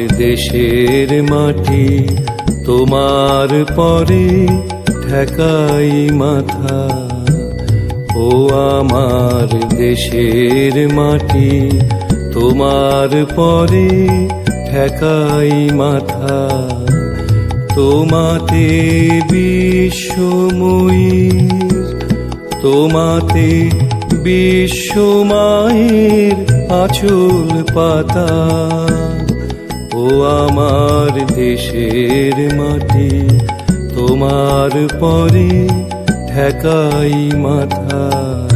দেশের মাটি তোমার পরে ঠেকাই মাথা। ও আমার দেশের মাটি তোমার পরে ঠেকাই মাথা। তোমাতে বিশ্বময়ীর, তোমাতে বিশ্বমায়ের আঁচল পাতা। ও আমার দেশের মাটি তোমার পরে ঠেকাই মাথা।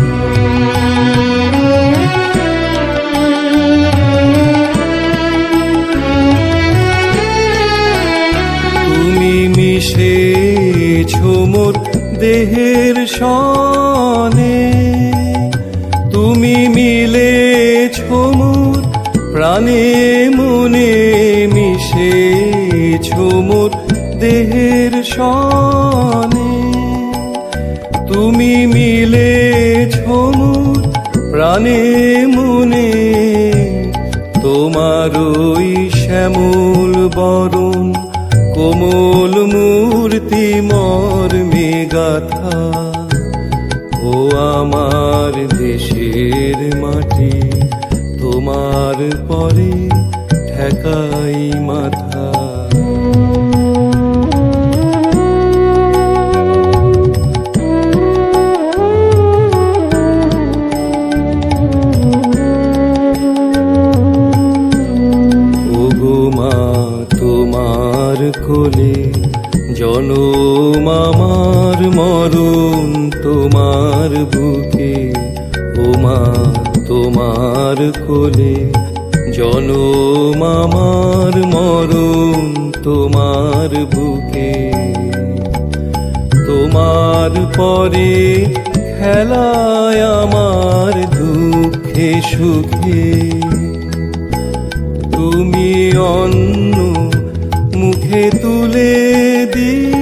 তুমি মিশেছো মোর দেহের সনে, তুমি মিলেছো মোর প্রাণে মনে। মিশেছো মোর দেহের সনে, তুমি মিলেছো মোর প্রাণে মনে। তোমার ওই শ্যামল বরণ কোমল মূর্তি মর্মে গাথা। ও আমার দেশের মাটি তোমার পরে ঠেকাই মাথা। ওগো মা তোমার কোলে জনম আমার, মরণ তোমার বুকে। ও মা তোমার কোলে জনম আমার, মরণ তোমার বুকে। তোমার পরে খেলায় আমার দুঃখে সুখে। তুমি অন্ন মুখে তুলে দি